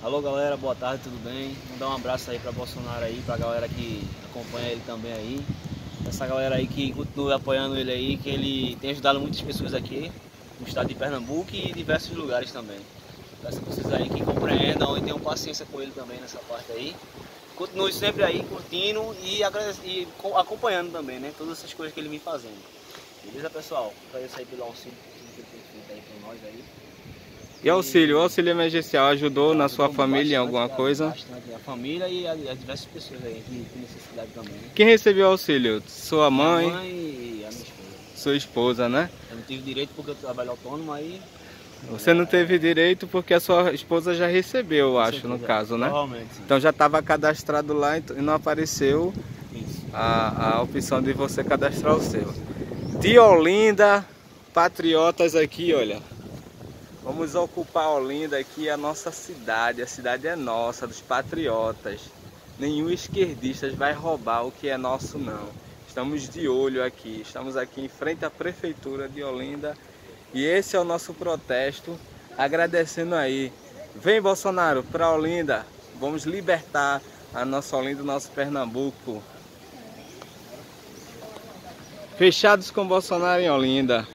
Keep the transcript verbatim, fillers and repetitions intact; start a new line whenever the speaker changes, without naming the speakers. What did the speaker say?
Alô galera, boa tarde, tudo bem? Mandar um abraço aí para Bolsonaro aí, pra galera que acompanha ele também aí. Essa galera aí que continua apoiando ele aí, que ele tem ajudado muitas pessoas aqui no estado de Pernambuco e em diversos lugares também. Peço a vocês aí que compreendam e tenham paciência com ele também nessa parte aí. Continue sempre aí curtindo e, e acompanhando também, né? Todas essas coisas que ele vem fazendo. Beleza, pessoal? Agradeço aí pelo auxílio que ele tem feito aí por nós aí.
E auxílio, o auxílio emergencial ajudou na sua família em alguma coisa?
Bastante, a família e as diversas pessoas aí que tem necessidade também.
Quem recebeu auxílio? Sua mãe?
Minha mãe e a minha esposa.
Sua esposa, né?
Eu não tive direito porque eu trabalho autônomo aí.
Você não teve direito porque a sua esposa já recebeu, eu acho, no caso, né?
Provavelmente, sim.
Então já estava cadastrado lá e não apareceu a, a opção de você cadastrar o seu. De Olinda, patriotas aqui, olha. Vamos ocupar Olinda aqui, a nossa cidade. A cidade é nossa, dos patriotas. Nenhum esquerdista vai roubar o que é nosso, não. Estamos de olho aqui. Estamos aqui em frente à prefeitura de Olinda. E esse é o nosso protesto. Agradecendo aí. Vem, Bolsonaro, para Olinda. Vamos libertar a nossa Olinda, o nosso Pernambuco. Fechados com Bolsonaro em Olinda.